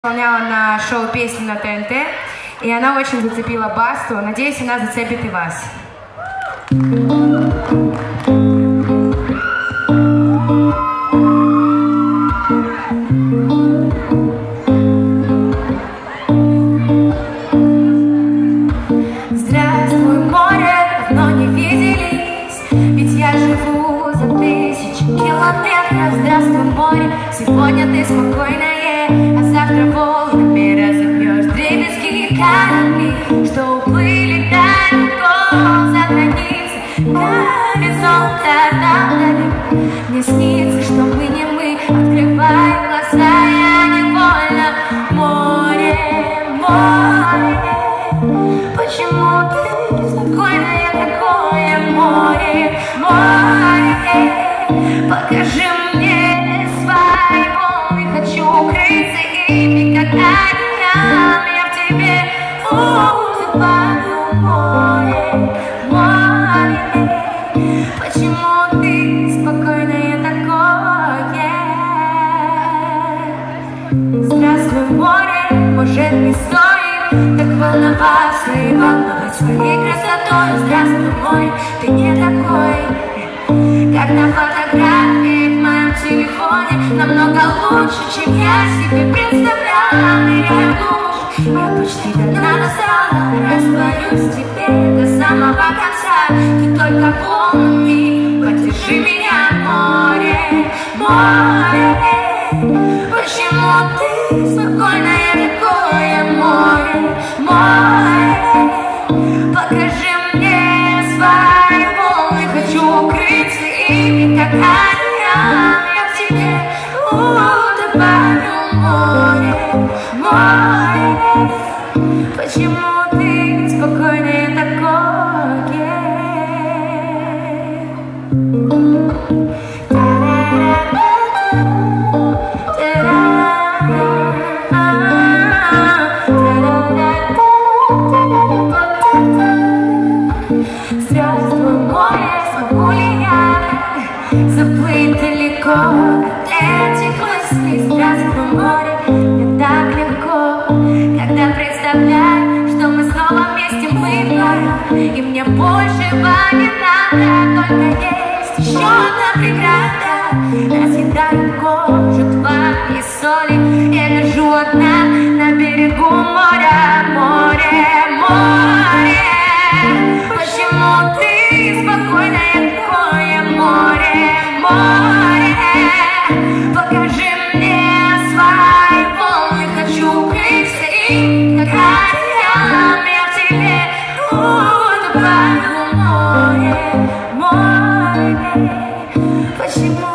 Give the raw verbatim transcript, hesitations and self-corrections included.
Исполняла на шоу песни на ТНТ, и она очень зацепила Басту. Надеюсь, она зацепит и вас. Здравствуй, море, давно не виделись, ведь я живу за тысячи километров. Здравствуй, море, сегодня ты спокойное, а завтра волнами разобьешь дребезги корабли, что уплыли далеко за границы горизонта. Там вдали мне снится, что мы не мы. Открывай глаза, я невольно. Море, море, почему ты спокойное такое? Море, море, покажи мне свои волны. Хочу укрыться ими, как одеялом. Я в тебе утопаю. Море, море, почему ты спокойное такое? Здравствуй, море, может не стоит так волноваться и волновать своей красотой. Здравствуй, море, ты не такой, как на фотографии в моем телефоне. Намного лучше, чем я себе представляла. Ныряю глубже, я почти до дна достала. Растворюсь теперь до самого конца. Ты только волнами поддержи меня. Море, море, почему ты спокойное такое? Море, море, покажи мне свои волны. Хочу укрыться ими, как одеялом. Я в тебе утопаю. Море, море, почему ты спокойное такое? Здравствуй, море, смогу ли я заплыть далеко от этих мыслей? Здравствуй, море, мне так легко, когда представляю, что мы снова вместе, мы вдвоем, и мне большего не надо. Только есть еще одна преграда. Разъедаю кожу твоей соли, я лежу одна на берегу моря. Море, море, почему ты спокойное такое? Море, море, покажи мне свои волны. Хочу укрыться ими, как одеялом. Я в тебе утопаю. Море, море, почему